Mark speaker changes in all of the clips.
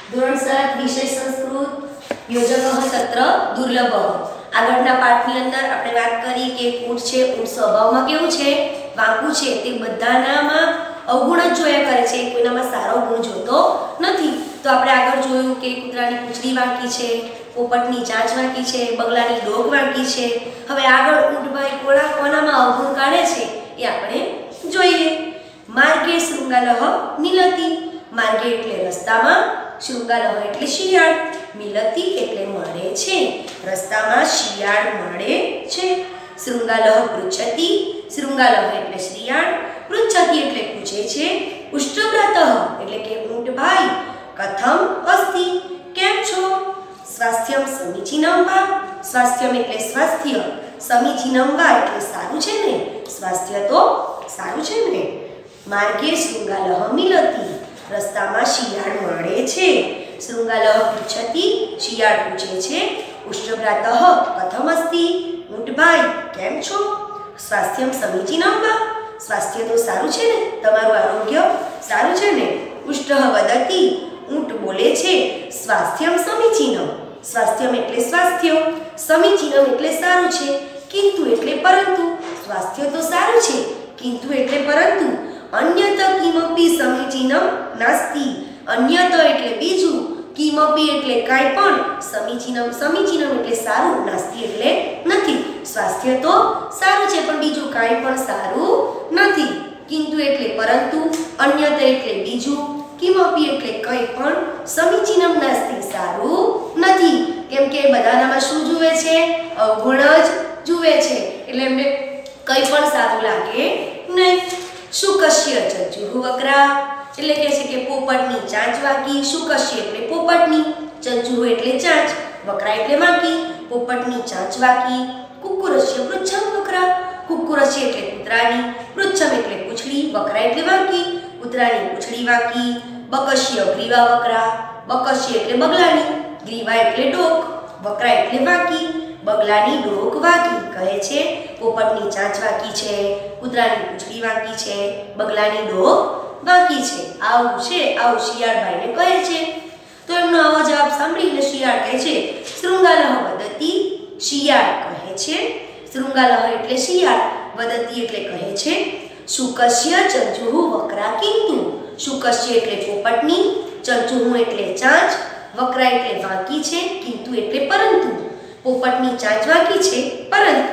Speaker 1: ધોરણ 7 વિષય સંસ્કૃત યોજક સત્ર દુર્લભ। આગળના પાઠની અંદર આપણે વાત કરી કે ઊંટ છે, ઊંટ સ્વભાવમાં કેવું છે, વાંકું છે, તે બધાનામાં અવગુણ જ જોયા કરે છે, કોઈનામાં સારો ગુણ જોતો નથી। તો આપણે આગળ જોયું કે કૂતરાની પૂંછડી વાંકી છે, પોપટની ચાંચ વાંકી છે, બગલાની ડોક વાંકી છે। હવે આગળ ઊંટભાઈ કોનામાં અવગુણ કાઢે છે એ આપણે જોઈએ। માર્ગે શૃંગાલહ મિલતી, માર્ગે એટલે રસ્તામાં, શૃંગાલહ એટલે શિયાળ, મિલતી એટલે મળે છે, રસ્તામાં શિયાળ મળે છે। શૃંગાલહ પૃચ્છતિ, શૃંગાલહ એટલે શિયાળ, પૃચ્છતિ એટલે પૂછે છે, ઉષ્ટવ્રતઃ એટલે કે ઊંટભાઈ કથમ અસ્તિ કેમ છો, સ્વાસ્થ્યમ સમીચીનમ વા, સ્વાસ્થ્યમ એટલે સ્વાસ્થ્ય, સમીચીનમ વા એટલે સારું છે ને, સ્વાસ્થ્ય તો સારું છે ને। માર્ગે શૃંગાલહ મિલતી, રસ્તામાં શિયાળ મળે છે, શૃંગાલહ પૃચ્છતિ શિયાળ પૂછે છે, ઉષ્ટવ્રતઃ કથમ અસ્તિ ઊંટભાઈ કેમ છો, સ્વાસ્થ્યમ સમીચીનમ વા સ્વાસ્થ્ય તો સારું છે ને, તમારું આરોગ્ય સારું છે ને। ઉષ્ટઃ વદતિ ઊંટ બોલે છે, સ્વાસ્થ્યમ સમીચીનમ, સ્વાસ્થ્યમ એટલે સ્વાસ્થ્ય, સમીચીનમ એટલે સારું છે, કિંતુ એટલે પરંતુ, સ્વાસ્થ્ય તો સારું છે કિંતુ એટલે પરંતુ, અન્યત કિમપી સમીચીનમ નાસ્તિ, અન્યત એટલે બીજું, કિમપી એટલે કાંઈ પણ, સમીચીનમ, સમીચીનમ એટલે સારું, નાસ્તિ એટલે નથી, સ્વાસ્થ્ય તો સારું છે પણ બીજું કાંઈ પણ સારું નથી, કિંતુ એટલે પરંતુ, અન્યત એટલે બીજું, કિમપી એટલે કંઈ પણ, સમીચીનમ નાસ્તિ સારું નથી, કેમ કે બધાનામાં શું જુએ છે, અવગુણ જ જુએ છે, એટલે એમને કંઈ પણ સારું લાગે નહીં। શુકસ્ય ચંચુઃ વક્રા એટલે કહે છે કે પોપટની ચાંચ વાંકી, શુકસ્ય એટલે પોપટની, ચંચુઃ એટલે ચાંચ, વક્રા એટલે વાંકી, પોપટની ચાંચ વાંકી। કુક્કુરસ્ય પૃચ્છમ વક્રા, કુક્કુરસ્ય એટલે કૂતરાની, પૃચ્છમ એટલે પૂંછડી, વક્રા એટલે વાંકી, કૂતરાની પૂંછડી વાંકી। બકસ્ય ગ્રીવા વક્રા, બકસ્ય એટલે બગલાની, ગ્રીવા એટલે ડોક, વક્રા એટલે વાંકી, બગલાની ડોક વાંકી। કહે છે પોપટની ચાંચ વાંકી છે, કૂતરાની પૂંછડી વાંકી છે, બગલાની ડોક વાંકી છે, આવું છે, આવું શિયાળભાઈને કહે છે। તો એમનો આવો જવાબ સાંભળીને શિયાળ કહે છે, શૃંગાલહ વદતિ શિયાળ કહે છે, શૃંગાલહ એટલે શિયાળ, વદતિ એટલે કહે છે, શુકસ્ય ચંચુઃ વક્રા કિંતુ, શુકસ્ય એટલે પોપટની, ચંચુઃ એટલે ચાંચ, વક્રા એટલે વાંકી છે, કિંતુ એટલે પરંતુ, પોપટની ચાંચ વાંકી છે પરંતુ।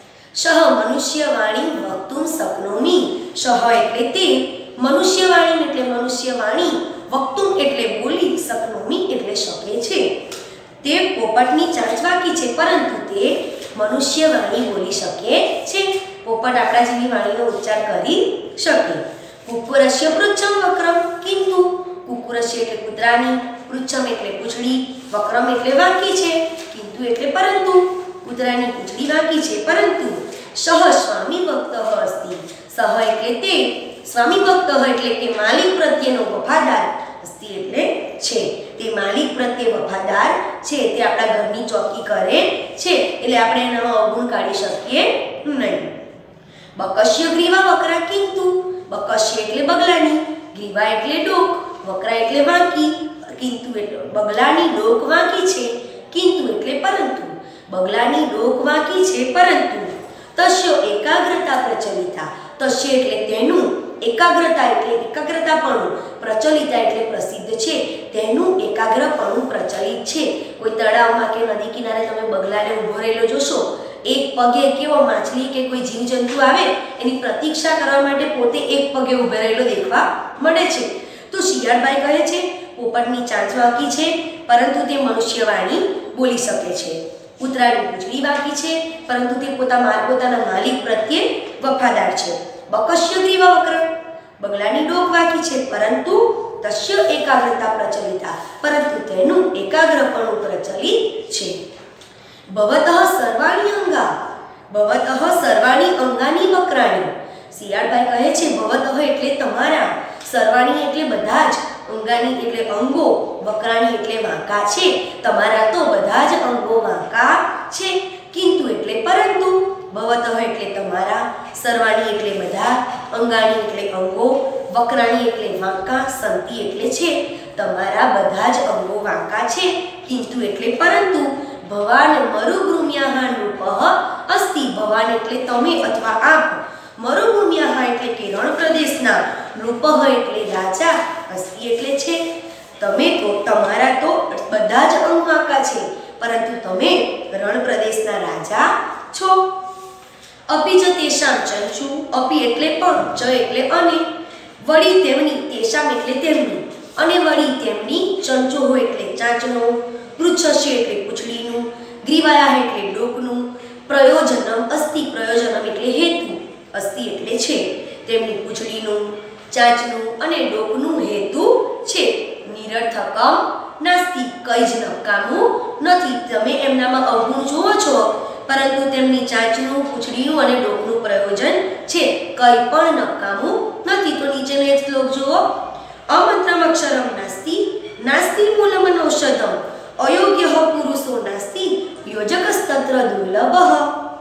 Speaker 1: સહ મનુષ્યવાણી વક્તુમ શક્નોમિ, સહ એટલે તે, મનુષ્યવાણી એટલે મનુષ્યવાણી, વક્તુમ એટલે બોલી, શક્નોમિ એટલે શકે છે, તે પોપટની ચાંચ વાંકી છે પરંતુ તે મનુષ્યવાણી બોલી શકે છે, પોપટ આપણા જેવી વાણીનો ઉચ્ચાર કરી શકે। કુક્કુરસ્ય પૃચ્છમ વક્રમ કિંતુ, કુક્કુરસ્ય એટલે કૂતરાની, પૃચ્છમ એટલે પૂંછડી, વક્રમ એટલે વાંકી છે, કિંતુ એટલે પરંતુ, કૂતરાની પૂંછડી વાંકી છે પરંતુ। સહ સ્વામી ભક્તઃ અસ્તિ, સહ એટલે તે, સ્વામી ભક્તઃ એટલે કે માલિક પ્રત્યેનો વફાદાર, અસ્તિ એટલે છે, તે માલિક પ્રત્યે વફાદાર છે, તે આપણા ઘરની ચોકી કરે છે, એટલે આપણે એનામાં અવગુણ કાઢી શકીએ નહીં। બકસ્ય ગ્રીવા વક્રા કિંતુ, બકસ્ય એટલે બગલાની, ગ્રીવા એટલે ડોક, વક્રા એટલે વાંકી, કિંતુ એટલે બગલાની ડોક વાંકી છે, કિંતુ એટલે પરંતુ, બગલાની ડોક વાંકી છે પરંતુ। તસ્ય એકાગ્રતા પ્રચલિતા, તસ્ય એટલે તેનું, એકાગ્રતા એટલે એકાગ્રતાપણું, પ્રચલિતા એટલે પ્રસિદ્ધ છે, તેનું એકાગ્રપણું પ્રચલિત છે। કોઈ તળાવમાં કે નદી કિનારે તમે બગલાને ઊભો રહેલો જોશો, એક પગે કેવો માછલી કે કોઈ જીવજંતુ આવે એની પ્રતીક્ષા કરવા માટે પોતે એક પગે ઊભો રહેલો દેખવા મળે છે। તો શિયાળભાઈ કહે છે પોપટની ચાંચ વાંકી છે પરંતુ તે મનુષ્યવાણી બોલી શકે છે, કૂતરાની પૂંછડી વાંકી છે પરંતુ તે પોતાના માલિક પ્રત્યે વફાદાર છે। બકસ્ય ગ્રીવા વક્ર, બગલાની ડોક વાંકી છે પરંતુ તસ્ય એકાગ્રતા પ્રચલિતા, પરંતુ તેનું એકાગ્રપણું પ્રચલિત છે। ભવતઃ સર્વાણી અંગા, ભવતઃ સર્વાણી અંગાની વક્રાણી, શિયાળભાઈ કહે છે ભવતઃ એટલે તમારા, સર્વાણી એટલે બધા જ, અંગાની એટલે અંગો, વક્રાણી એટલે વાંકા છે, તમારા તો બધા જ અંગો વાંકા છે, કિંતુ એટલે પરંતુ, ભવતઃ એટલે તમારા, સર્વાણી એટલે બધા, અંગાની એટલે અંગો, વક્રાણી એટલે વાંકા, સંતિ એટલે છે. તમારા બધા જ અંગો વાંકા છે. કિંતુ એટલે પરંતુ. ભવાન મરુભૂમ્યાહ નૃપઃ અસ્તિ. ભવાન એટલે તમે અથવા આપ. મરુભૂમ્યાહ એટલે કે રણ પ્રદેશના. નૃપઃ એટલે રાજા. અસ્તિ એટલે છે. તમે તો તમારા તો બધા જ અંગ વાંકા છે, પરંતુ તમે રણ પ્રદેશના રાજા છો. અપી ચ તેષામ ચંચુ. અપી એટલે પણ, ચ એટલે અને, વળી તેમની, તેષામ એટલે તેમની, અને વળી તેમની, ચંચો હોય એટલે ચાંચનો, પૃચ્છસ્ય એટલે પૂંછડીનું, ગ્રીવાયા એટલે ડોકનું, પ્રયોજનમ અસ્તિ. પ્રયોજનમ એટલે હેતુ, અસ્તિ એટલે છે. તેમની પૂંછડીનું, ચાંચનું અને ડોકનું હેતુ છે. નિરર્થકમ નાસ્તિ. કઈ જ નકામું નથી. તમે એમનામાં અવગુણ જુઓ છો, પરંતુ તેમની ચાંચનું, પૂંછડીનું અને ડોકનું પ્રયોજન છે. કઈ પણ નકામું નથી. તો નીચેનો એક શ્લોક જુઓ. અમંત્રમ અક્ષરમ નાસ્તિ. નાસ્તિ મૂલમનૌષધમ. અયોગ્ય પુરુષો નાસ્તિ. યોજકસ્તત્ર દુર્લભઃ.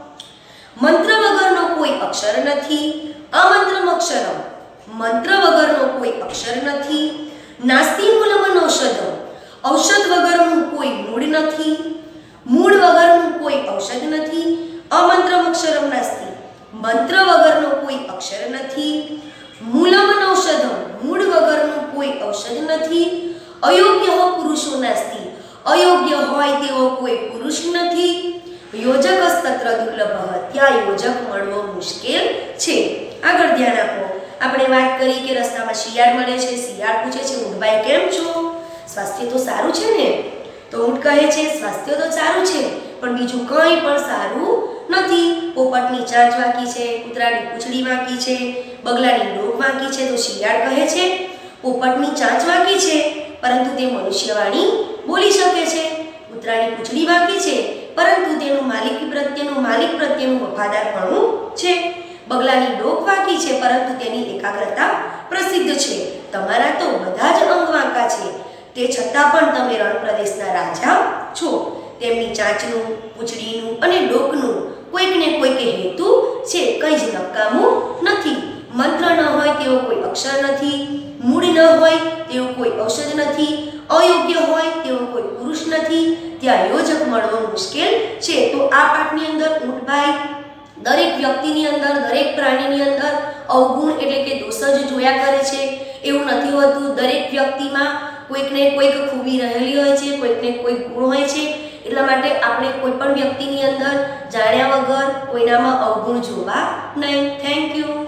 Speaker 1: મંત્ર વગરનો કોઈ અક્ષર નથી. અમંત્રમ અક્ષરમ. મંત્ર વગરનો કોઈ અક્ષર નથી. નાસ્તિ મૂલમનૌષધમ. ઔષધ વગરનું કોઈ મૂળ નથી. મૂળ વગરનું કોઈ ઔષધ નથી. અમંત્રમ અક્ષરમ નાસ્તિ. મંત્ર વગરનો કોઈ અક્ષર નથી. મૂલમનૌષધમ. મૂળ વગરનું કોઈ ઔષધ નથી. અયોગ્ય પુરુષો નાસ્તિ. અયોગ્ય હોય તેવો કોઈ પુરુષ નથી. યોજકસ્તત્ર દુર્લભઃ. ત્યાં યોજક મળવો મુશ્કેલ છે. આગળ ધ્યાન આપો. આપણે વાત કરી કે રસ્તામાં શિયાળ મળે છે. શિયાળ પૂછે છે, ઊંટભાઈ કેમ છો? સ્વાસ્થ્ય તો સારું છે ને? તો ઊંટ કહે છે, સ્વાસ્થ્ય તો સારું છે, પણ બીજું કંઈ પણ સારું નથી. પોપટની ચાંચ વાંકી છે, કૂતરાની પૂંછડી વાંકી છે, બગલાની ડોક વાંકી છે. તો શિયાળ કહે છે, પોપટની ચાંચ વાંકી છે, પરંતુ તે મનુષ્યવાણી બોલી શકે છે. કૂતરાની પૂંછડી વાંકી છે, પરંતુ તેનું માલિક પ્રત્યેનું વફાદારપણું છે. બગલાની ડોક વાંકી છે, પરંતુ તેની એકાગ્રતા પ્રસિદ્ધ છે. તમારા તો બધા જ અંગ વાંકા છે, તે છતાં પણ તમે રણ પ્રદેશના રાજા છો. તેમની ચાંચનું, પૂંછડીનું અને ડોકનું કોઈક ને કોઈક હેતુ છે. કંઈ જ નકામું નથી. મંત્ર ન હોય તેવો કોઈ અક્ષર નથી. મૂળ ન હોય તેવું કોઈ ઔષધ નથી. અયોગ્ય હોય તેવો કોઈ પુરુષ નથી. ત્યાં યોજક મળવો મુશ્કેલ છે. તો આ પાઠની અંદર ઊંટભાઈ દરેક વ્યક્તિની અંદર, દરેક પ્રાણીની અંદર અવગુણ એટલે કે દોષ જ જોયા કરે છે. એવું નથી હોતું. દરેક વ્યક્તિમાં કોઈક ને કોઈક ખૂબી રહેલી હોય છે, કોઈક ને કોઈક ગુણ હોય છે. એટલા માટે આપણે કોઈ પણ વ્યક્તિની અંદર જાણ્યા વગર કોઈનામાં અવગુણ જોવા નહીં. Thank you.